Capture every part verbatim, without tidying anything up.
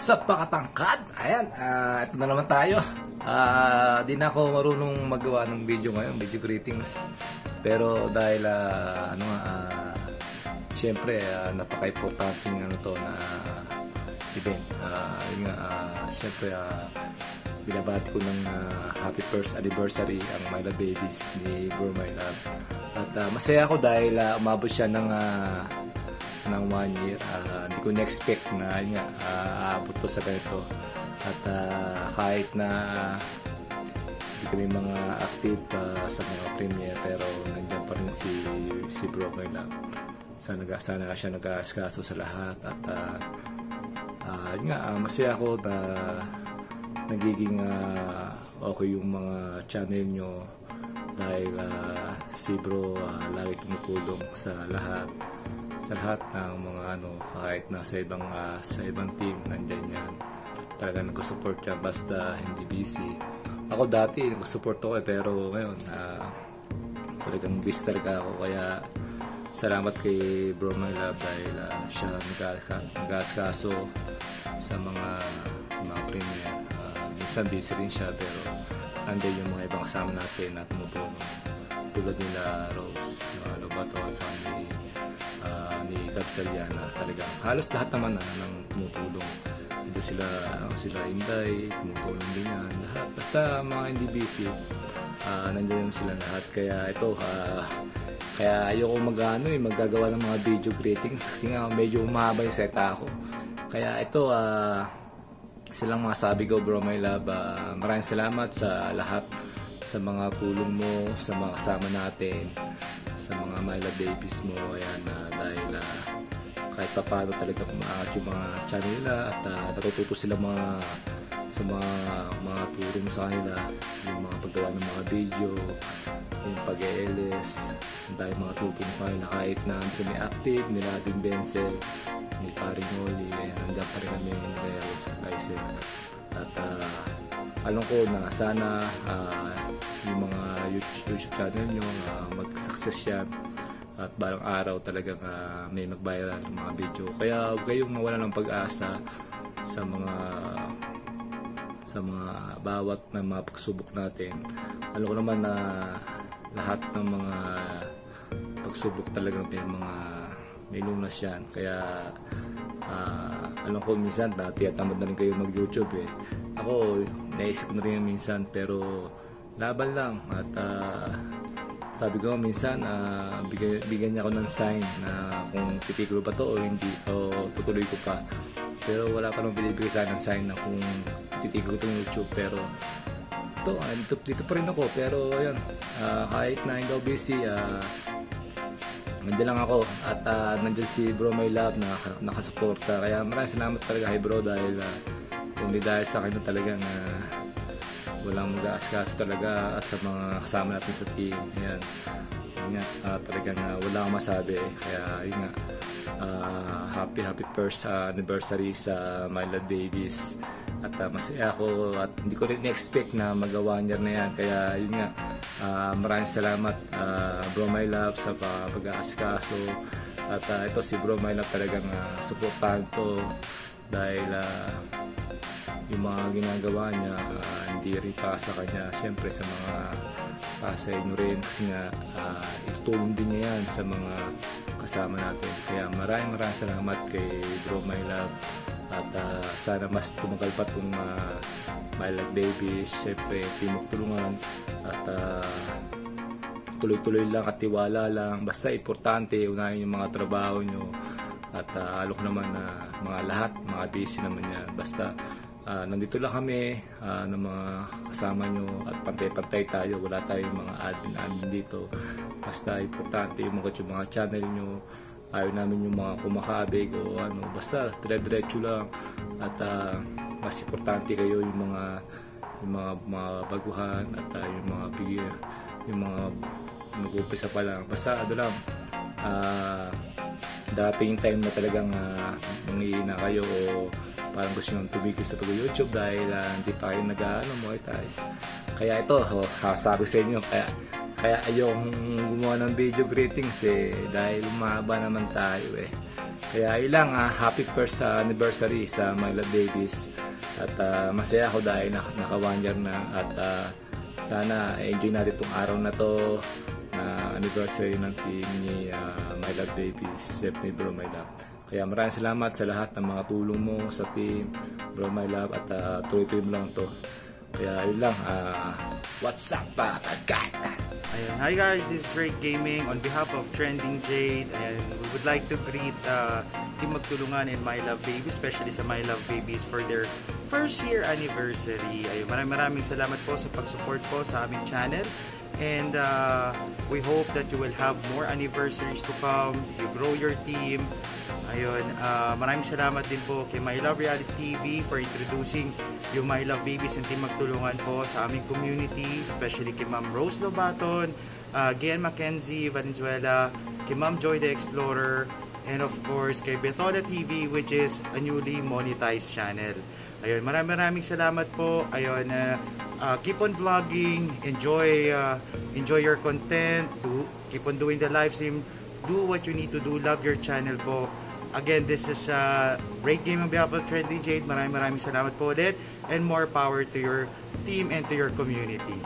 sa pakatangkad. Ayan, uh, ito na naman tayo. Uh, di na ako marunong magawa ng video ngayon, video greetings. Pero dahil, uh, ano nga, uh, siyempre, uh, napaka-importanting ano to na uh, event. Uh, yun nga, uh, siyempre, uh, binabati ko ng uh, happy first anniversary ang My Love Babies ni Bro My Love. At uh, masaya ako dahil uh, umabot siya ng uh, ng one year. Uh, hindi ko na-expect na yun nga, uh, aabot to sa ganito. At uh, kahit na hindi kami mga active uh, sa mga premiere, pero nandiyan pa rin si, si Bro My Love. Sana, sana siya nag-askaso sa lahat. At uh, uh, yun nga, uh, masaya ako na nagiging uh, okay yung mga channel nyo dahil uh, si Bro uh, lagi tumutulong sa lahat sa lahat ng mga ano, kahit nasa ibang uh, sa ibang team nandiyan yan, talaga nag-support siya basta hindi busy. Ako dati nag-support ako eh, pero ngayon uh, talagang busy talaga ako, kaya salamat kay Bro My Love dahil uh, siya nag-askaso sa mga sa mga premiere. Uh, minsan busy rin siya pero nandiyan yung mga ibang kasama natin na tumutulong tulad nila Rose, uh, Lobato, sa ni uh, ni Gabsaliana. Talagang halos lahat naman na uh, nang tumutulong. Hindi sila uh, sila Inday, tumutulong din yan lahat. Basta mga hindi busy, uh, nandiyan sila lahat. Kaya ito, uh, kaya ayoko mag-ano eh, maggagawa ng mga video greetings kasi nga medyo mahaba yung seta ako. Kaya ito, uh, silang mga sabi ko, Bro My Love, uh, maraming salamat sa lahat, sa mga tulong mo, sa mga kasama natin, sa mga My Love Babies mo. Ayan, uh, dahil uh, kahit pa paano talaga kumaangat yung mga channel nila at uh, natututo sila mga sa mga mga tulong mo sa kanila, yung mga paggawa ng mga video, yung pag-L S, dahil mga tutulong sa kanila kahit na hindi kami active, nila din Benzel, ni Paring Oli, nandiyan pa rin kami nila sa Kaisel. At uh, alam ko na sana uh, yung mga YouTube, YouTube channel nyo uh, mag-success yan at balang araw talagang uh, may mag-viral ng mga video. Kaya huwag kayong mawala ng pag-asa sa mga sa mga bawat na mga pagsubok natin. Alam ko naman na lahat ng mga pagsubok talagang may mga may lunas yan. Kaya uh, alam ko minsan na tiyatamad na rin kayo mag-YouTube eh. Ako, naisip ko na rin minsan pero laban lang. At uh, sabi ko minsan, uh, bigyan, bigyan niya ako ng sign na kung titigil ba to o hindi, o tutuloy ko pa. Pero wala pa nang binibigay sa akin ng sign na kung titigil ko itong YouTube. Pero ito, uh, dito, dito pa rin ako. Pero yun, uh, kahit na hindi ako busy, uh, nandiyan lang ako. At uh, nandiyan si Bro My Love na nakasuporta. Kaya maraming salamat talaga kay Bro dahil uh, kung di dahil sa akin na talagang uh, walang mag-aasikaso talaga at sa mga kasama natin sa team. Ayan. Yun nga, uh, talagang uh, wala akong masabi. Kaya yun nga, uh, happy happy first uh, anniversary sa My Love Babies. At uh, masaya ako at hindi ko rin expect na magawa niya na yan. Kaya yun nga, uh, maraming salamat uh, Bro My Love sa pag-aasikaso. At uh, ito si Bro My Love talagang uh, supportahan ko dahil uh, yung mga ginagawa niya uh, hindi rin para sa kanya, siyempre sa mga para sa inyo rin kasi nga uh, itutulong din niya yan sa mga kasama natin. Kaya maraming maraming salamat kay Bro My Love at uh, sana mas tumagal pa itong uh, My Love Babies. Siyempre timok tulungan at uh, tuloy-tuloy lang at tiwala lang, basta importante unahin yung mga trabaho nyo at uh, alam ko naman na uh, mga lahat mga busy naman yan, basta Uh, nandito lang kami uh, ng mga kasama nyo at pantay-pantay tayo, wala tayong mga admin-admin dito. Basta importante yung mga, yung mga channel nyo, ayaw namin yung mga kumakabig o ano, basta dire-diretso lang. At uh, mas importante kayo yung mga yung mga, mga baguhan at uh, yung mga bigyan, yung mga nag-upisa pa lang, basta ano lang, uh, dati yung time na talagang uh, mangihina kayo o parang gusto nyo tumigil sa pag-YouTube dahil uh, hindi pa kayo nag-ano, monetize. Kaya ito, oh, sabi sa inyo, kaya, kaya ayokong gumawa ng video greetings eh, dahil umahaba naman tayo eh. Kaya ilang uh, happy first uh, anniversary sa My Love Babies. At uh, masaya ako dahil nak naka one year na. At uh, sana enjoy natin itong araw na to na anniversary ng team ni uh, My Love Babies, Chef ni Bro My Love. Kaya maraming salamat sa lahat ng mga tulong mo sa team Bro My Love. At uh, tuloy-tuloy mo lang to. Kaya yun lang, uh, what's up pa, kagad? Ayan. Hi guys, this is Drake Gaming. On behalf of Trending Jade, and we would like to greet uh, Team Magtulungan and My Love Babies, especially sa My Love Babies for their first year anniversary. Ayun, maraming maraming salamat po sa pag-support po sa aming channel. And uh, we hope that you will have more anniversaries to come. You grow your team. Ayun, uh, maraming salamat din po kay My Love Reality T V for introducing yung My Love Babies and Team Magtulungan po sa aming community, especially kay Ma'am Rose Lobaton, uh, Gian Mackenzie Valenzuela, kay Ma'am Joy the Explorer, and of course kay Betola T V, which is a newly monetized channel. Ayun, maraming maraming salamat po. Ayun, uh, uh, keep on vlogging, enjoy uh, enjoy your content, do, keep on doing the live stream, do what you need to do, love your channel po. Again, this is uh, Great Game on behalf of Trending Jade. Maraming maraming salamat po ulit, and more power to your team and to your community.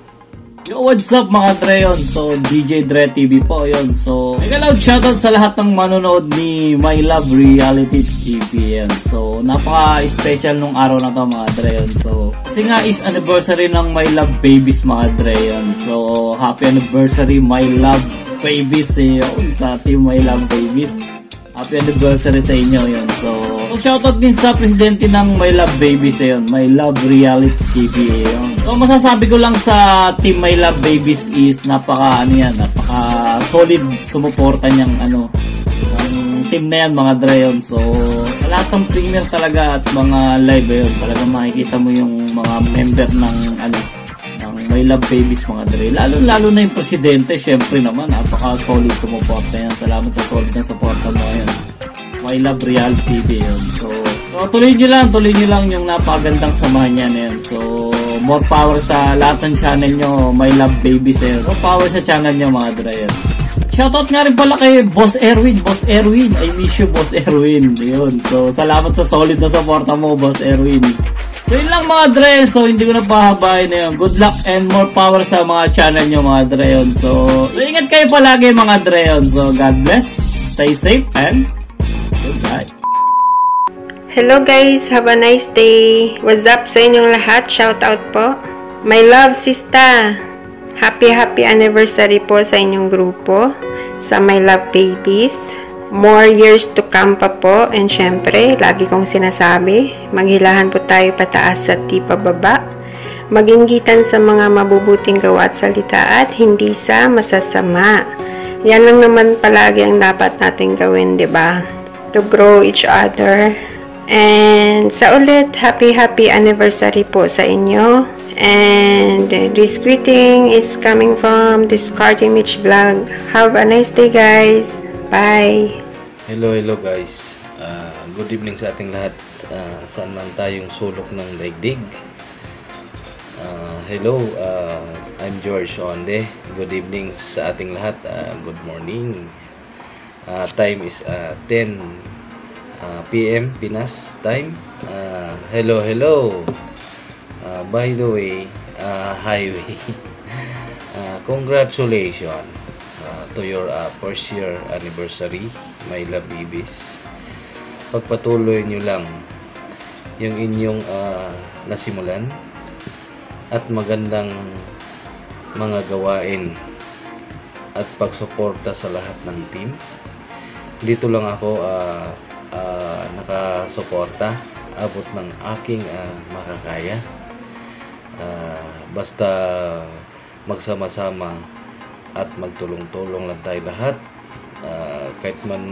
Yo, what's up mga Dreyon? So, D J Dre T V po yun. So, mega loud shoutout sa lahat ng manonood ni My Love Reality T V yan. So, napaka-special nung araw na to mga Dreyon. So, kasi nga is anniversary ng My Love Babies mga Dreyon. So, happy anniversary My Love Babies eh. Sa team My Love Babies. Happy anniversary sa inyo yun. So, so shoutout din sa presidente ng My Love Babies yun. My Love Reality T V yun. So, masasabi ko lang sa team My Love Babies is napaka, ano yan, napaka solid sumuporta niyang, ano, ang team na yan, mga Dreyon. So, lahat ng premier talaga at mga live yun. Talagang makikita mo yung mga member ng, ano, ng My Love Babies, mga Dreyon. Lalo, lalo na yung presidente, syempre naman, napaka solid sumuporta yan. Salamat sa solid ng suporta mo yan. My Love Reality T V yun. So, so, tuloy nyo lang, tuloy nyo lang yung napakagandang samahan yan yun. So, more power sa lahat ng channel nyo, My Love Babies yun. More power sa channel nyo, mga Dreyon. Shoutout nga rin pala kay Boss Erwin. Boss Erwin, I miss you, Boss Erwin. Yun. So, salamat sa solid na suporta mo, Boss Erwin. So, yun lang mga Dreyon. So, hindi ko na pahabahin na yun. Good luck and more power sa mga channel nyo, mga Dreyon. So, ingat kayo palagi, mga Dreyon. So, God bless. Stay safe and goodbye. Hello guys, have a nice day. What's up sa inyong lahat? Shout out po. My love sista. Happy happy anniversary po sa inyong grupo, sa My Love Babies. More years to come pa po, and syempre, lagi kong sinasabi, maghilahan po tayo pataas at di pababa. Maginggitan sa mga mabubuting gawa at salita at hindi sa masasama. Yan lang naman palagi ang dapat natin gawin, di ba? To grow each other. And sa ulit, happy happy anniversary po sa inyo. And this greeting is coming from Discarding Mitch Vlog. Have a nice day guys. Bye. Hello, hello guys. Uh, good evening sa ating lahat. Uh, saan man tayong sulok ng daigdig. Uh, hello, uh, I'm George Onde. Good evening sa ating lahat. Uh, good morning. Uh, time is uh, ten Uh, P M Pinas time. Uh, hello, hello. Uh, by the way, uh, highway. uh, congratulations uh, to your uh, first year anniversary, My Love Babies. Pagpatuloy nyo lang yung inyong uh, nasimulan at magandang mga gawain at pagsuporta sa lahat ng team. Dito lang ako uh, Uh, nakasuporta abot ng aking uh, makakaya. Uh, basta magsama-sama at magtulong-tulong lang tayo lahat. Uh, kahit man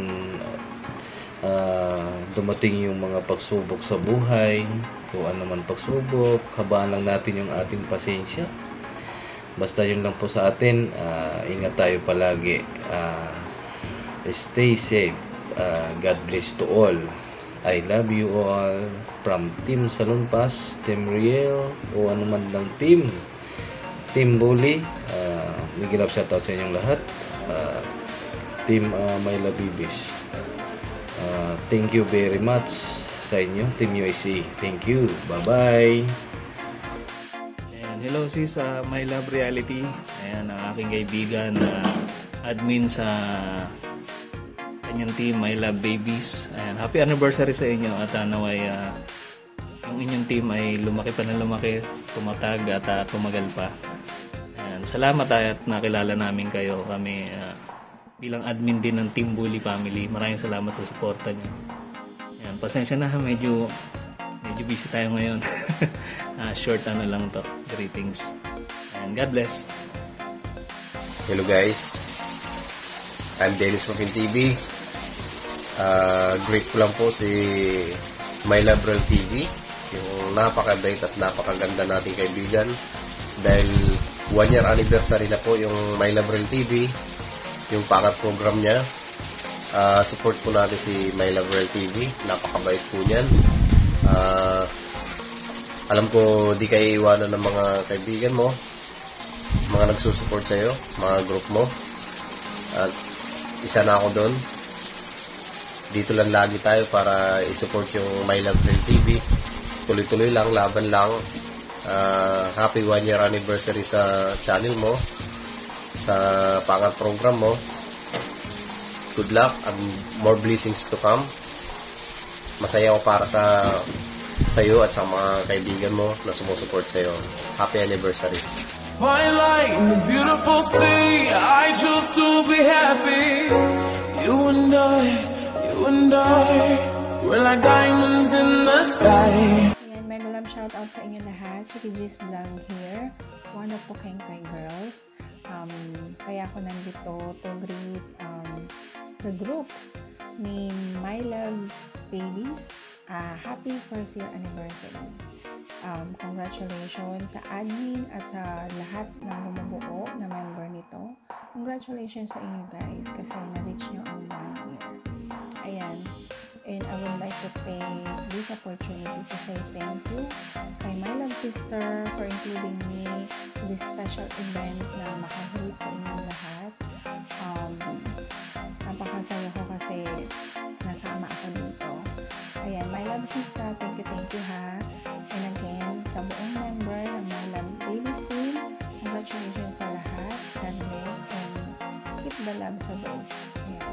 uh, dumating yung mga pagsubok sa buhay, kung ano man pagsubok, habaan lang natin yung ating pasensya. Basta yun lang po sa atin. Uh, ingat tayo palagi. Uh, stay safe. Uh, God bless to all. I love you all. From Team Salon Pass, Team Riel, o ano man lang team. Team Bully. Uh, Nagilap shoutout sa inyong lahat. Uh, team uh, My Love Babies. Uh, thank you very much sa inyo, Team U A C. Thank you. Bye-bye. And hello sis sa My Love Reality. Ayan ang aking kaibigan na uh, admin sa kanyang team My Love Babies. Ayan, happy anniversary sa inyo at uh, naway uh, yung inyong team ay lumaki pa na lumaki, tumatag at uh, tumagal pa. Ayan, salamat at nakilala namin kayo. Kami uh, bilang admin din ng Team Bully Family. Maraming salamat sa suporta niyo. Ayan, pasensya na, medyo medyo busy tayo ngayon. uh, short ano lang to. Greetings. And God bless. Hello guys. I'm Dennis from T V. Uh, grateful lang po si My Love Real T V, yung napakabait at napakaganda nating kaibigan, dahil one year anniversary na po yung My Love Real T V, yung pangat program niya. Uh, support po natin si My Love Real T V, napakabait po niyan. Uh, alam ko di kayo iwanan ng mga kaibigan mo, mga nagsusupport sa'yo, mga group mo, at isa na ako doon. Dito lang lagi tayo para i-support yung My Love Real T V. Tuloy-tuloy lang, laban lang. Uh, happy one year anniversary sa channel mo, sa pangat program mo. Good luck and more blessings to come. Masaya ako para sa sa'yo at sa mga kaibigan mo na sumusuport sa'yo. Happy anniversary. Fine light in the beautiful sea, I choose to be happy. You and I, you and I, we're like diamonds in the sky. Ayan, mega love shoutout sa inyo lahat. Si Regis Vlog here, one of Pukengkay girls. Um, kaya ako nandito to greet um, the group ni My Love Babies. Uh, happy first year anniversary. Um, congratulations sa admin at sa lahat ng bumubuo na member nito. Congratulations sa inyo guys kasi na-reach nyo ang one year. Ayan. And I would like to take this opportunity to say thank you kay my love sister for including me in this special event na makahilit sa inyong lahat. Um, napakasaya ko kasi nasama ako dito. Ayan, my love sister, thank you, thank you ha. And again, sa buong member ng My Love Babies team, congratulations sa lahat. God bless and keep the love sa both. Ayan.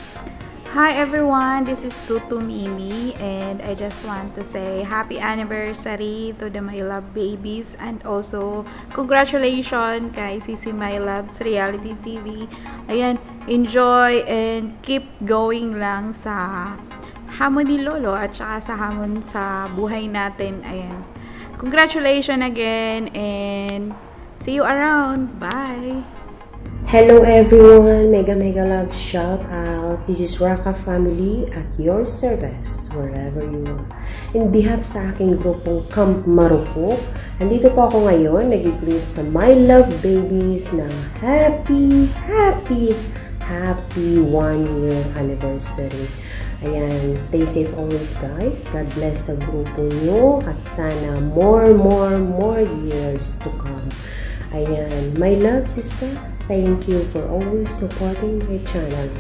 Hi everyone, this is Tutu Mimi and I just want to say happy anniversary to the My Love Babies and also congratulations kay Sisi My Love's Reality T V. Ayan, enjoy and keep going lang sa hamon ni Lolo at saka sa hamon sa buhay natin. Ayan. Congratulations again and see you around. Bye! Hello everyone! Mega mega love shout out. This is Raka family at your service wherever you are. In behalf sa aking grupong Camp Marupok, andito po ako ngayon nag-greet sa My Love Babies ng happy, happy, happy one year anniversary. Ayan, stay safe always guys. God bless sa grupo nyo at sana more, more, more years to come. Ayan, my love sister, thank you for always supporting my channel.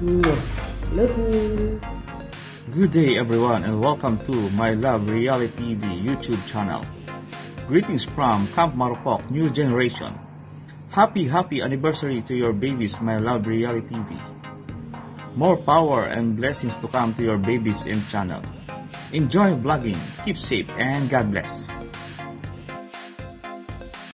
Love you. Good day everyone and welcome to My Love Reality T V YouTube channel. Greetings from Camp Marupok New Generation. Happy happy anniversary to your babies, My Love Reality T V. More power and blessings to come to your babies and channel. Enjoy vlogging, keep safe and God bless.